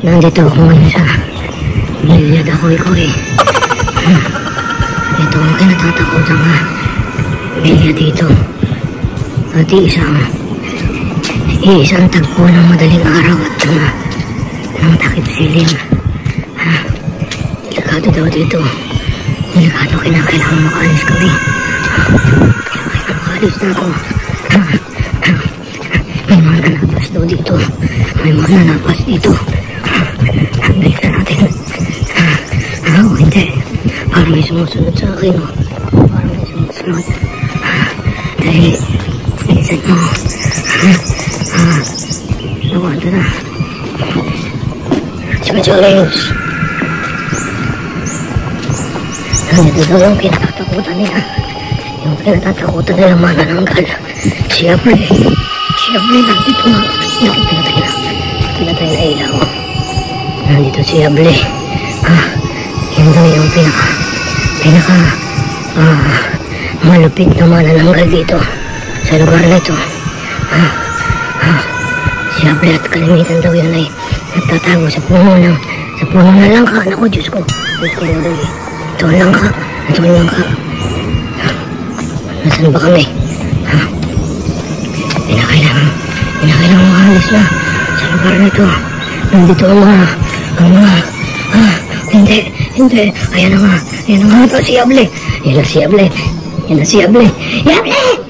Nandito ako ngayon sa Villa da Coycoy. Ito ang kinatatakot ang Villa dito. At isang tagpo ng madaling araw at ng takip silim. Delikado daw dito. Delikado, kinakailangan makaalis kami. Kailangan makaalis na ako. May mga nanapas daw dito. May mga nanapas dito. Balikan natin. Hindi. Parang may sumusunod sa akin. Parang may sumusunod. Dahil, minsan mo. Nawala na. Challenge. Ito daw yung kinatatakutan nila. Yung kinatatakutan nila manananggal. Siyempre, nandito nga. Pinatay na ilaw. Nandito si Able. Yun daw yung pinaka malupit na manananggal dito sa lugar na ito. Si Able at kalimitan daw yun ay nagtatago sa puno ng langka. Naku, Diyos ko. Ito ang langka. Nasaan ba kami? Pinakailangan makahalis na sa lugar na ito. Nandito ang mga hindi. Ayan na nga. Ito si Able. Yan na si Able. Yable!